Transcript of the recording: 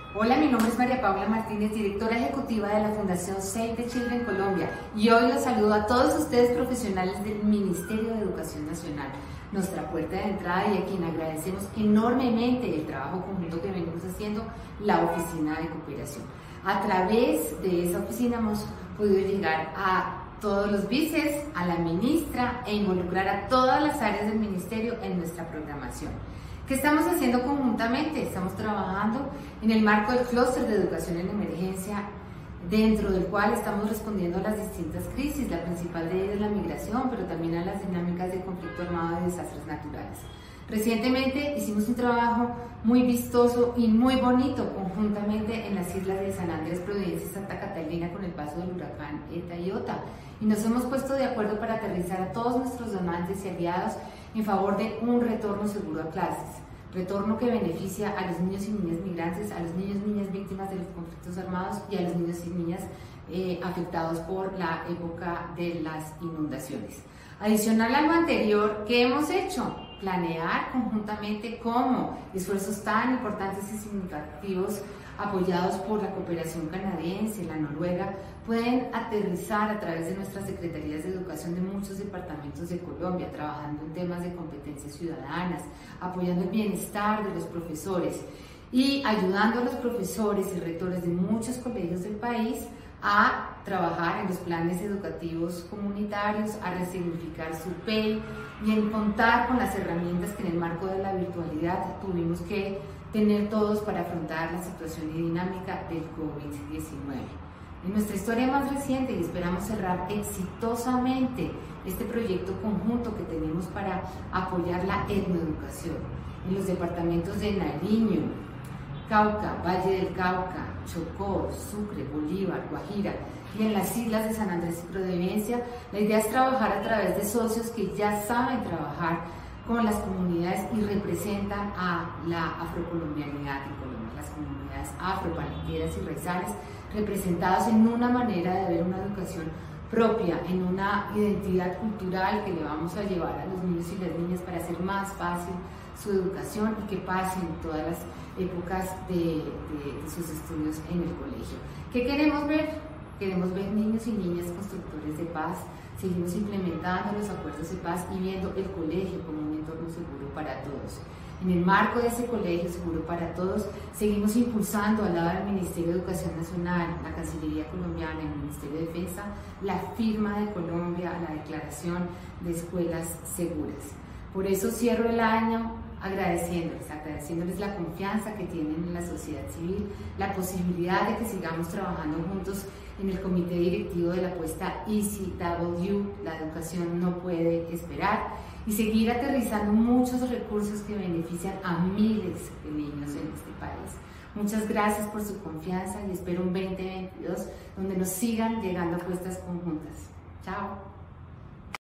Hola, mi nombre es María Paula Martínez, directora ejecutiva de la Fundación Save the Children Colombia, y hoy los saludo a todos ustedes profesionales del Ministerio de Educación Nacional, nuestra puerta de entrada y a quien agradecemos enormemente el trabajo conjunto que venimos haciendo, la Oficina de Cooperación. A través de esa oficina hemos podido llegar a todos los vices, a la ministra e involucrar a todas las áreas del ministerio en nuestra programación. ¿Qué estamos haciendo conjuntamente? Estamos trabajando en el marco del clúster de educación en emergencia, dentro del cual estamos respondiendo a las distintas crisis. La principal de ellas es la migración, pero también a las dinámicas de conflicto armado y desastres naturales. Recientemente hicimos un trabajo muy vistoso y muy bonito conjuntamente en las islas de San Andrés, Providencia y Santa Catalina con el paso del huracán Eta y Ota, y nos hemos puesto de acuerdo para aterrizar a todos nuestros donantes y aliados en favor de un retorno seguro a clases, retorno que beneficia a los niños y niñas migrantes, a los niños y niñas víctimas de los conflictos armados y a los niños y niñas afectados por la época de las inundaciones. Adicional a lo anterior, ¿qué hemos hecho? Planear conjuntamente cómo esfuerzos tan importantes y significativos apoyados por la cooperación canadiense, la noruega, pueden aterrizar a través de nuestras secretarías de educación de muchos departamentos de Colombia, trabajando en temas de competencias ciudadanas, apoyando el bienestar de los profesores y ayudando a los profesores y rectores de muchos colegios del país a trabajar en los planes educativos comunitarios, a resignificar su PEI y en contar con las herramientas que en el marco de la virtualidad tuvimos que tener todos para afrontar la situación y dinámica del COVID-19. En nuestra historia más reciente, y esperamos cerrar exitosamente este proyecto conjunto que tenemos para apoyar la etnoeducación en los departamentos de Nariño, Cauca, Valle del Cauca, Chocó, Sucre, Bolívar, Guajira y en las islas de San Andrés y Providencia, la idea es trabajar a través de socios que ya saben trabajar con las comunidades y representan a la afrocolombianidad en Colombia, las comunidades afropalenqueras y raizales, representados en una manera de ver una educación propia, en una identidad cultural que le vamos a llevar a los niños y las niñas para hacer más fácil su educación y que pasen todas las épocas de sus estudios en el colegio. ¿Qué queremos ver? Queremos ver niños y niñas constructores de paz. Seguimos implementando los acuerdos de paz y viendo el colegio como un entorno seguro para todos. En el marco de ese colegio seguro para todos, seguimos impulsando al lado del Ministerio de Educación Nacional, la Cancillería Colombiana y el Ministerio de Defensa, la firma de Colombia a la Declaración de Escuelas Seguras. Por eso cierro el año agradeciéndoles la confianza que tienen en la sociedad civil, la posibilidad de que sigamos trabajando juntos en el comité directivo de la apuesta ECW, la educación no puede esperar, y seguir aterrizando muchos recursos que benefician a miles de niños en este país. Muchas gracias por su confianza y espero un 2022 donde nos sigan llegando apuestas conjuntas. Chao.